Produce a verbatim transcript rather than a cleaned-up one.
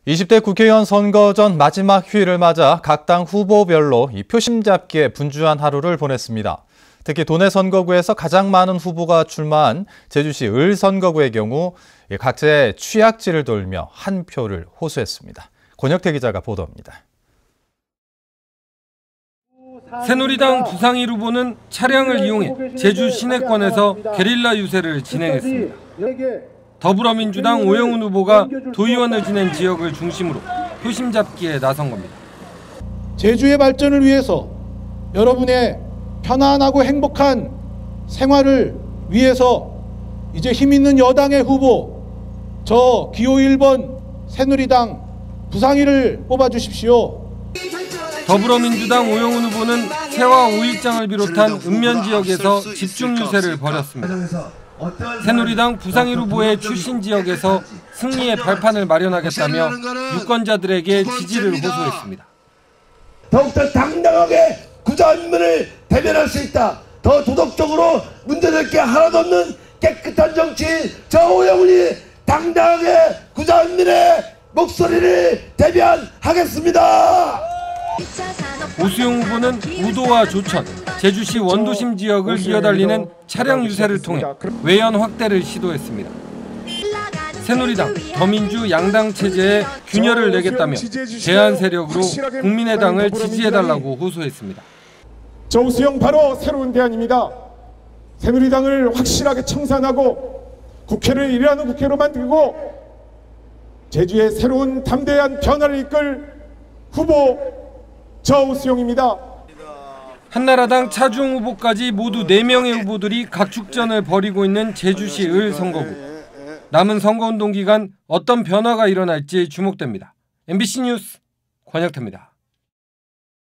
이십 대 국회의원 선거 전 마지막 휴일을 맞아 각 당 후보별로 이 표심 잡기에 분주한 하루를 보냈습니다. 특히 도내 선거구에서 가장 많은 후보가 출마한 제주시 을 선거구의 경우 각자의 취약지를 돌며 한 표를 호소했습니다. 권혁태 기자가 보도합니다. 새누리당 부상일 후보는 차량을 이용해 제주 시내권에서 게릴라 유세를 진행했습니다. 더불어민주당 오영훈 후보가 도의원을 지낸 지역을 중심으로 표심 잡기에 나선 겁니다. 제주의 발전을 위해서 여러분의 편안하고 행복한 생활을 위해서 이제 힘 있는 여당의 후보 저 기호 일 번 새누리당 부상일을 뽑아주십시오. 더불어민주당 오영훈 후보는 새와 오일장을 비롯한 읍면 지역에서 집중 유세를 벌였습니다. 새누리당 부상일 후보의 출신 지역에서 승리의 발판을 마련하겠다며 유권자들에게 지지를 호소했습니다. 더욱더 당당하게 구자민을 대변할 수 있다. 더 도덕적으로 문제될 게 하나도 없는 깨끗한 정치인 저 오영훈이 당당하게 구자민의 목소리를 대변하겠습니다. 오수영 후보는 우도와 조천, 제주시 원도심 지역을 이어달리는 차량 유세를 통해 외연 확대를 시도했습니다. 새누리당, 더민주 양당 체제에 균열을 내겠다며 제한 세력으로 국민의당을 지지해달라고 호소했습니다. 저 오수영 바로 새로운 대안입니다. 새누리당을 확실하게 청산하고 국회를 일하는 국회로 만들고 제주의 새로운 담대한 변화를 이끌 후보 저 오수영입니다. 한나라당 차주홍 후보까지 모두 네 명의 후보들이 각축전을 벌이고 있는 제주시 을 선거구. 남은 선거운동 기간 어떤 변화가 일어날지 주목됩니다. 엠비씨 뉴스 권혁태입니다.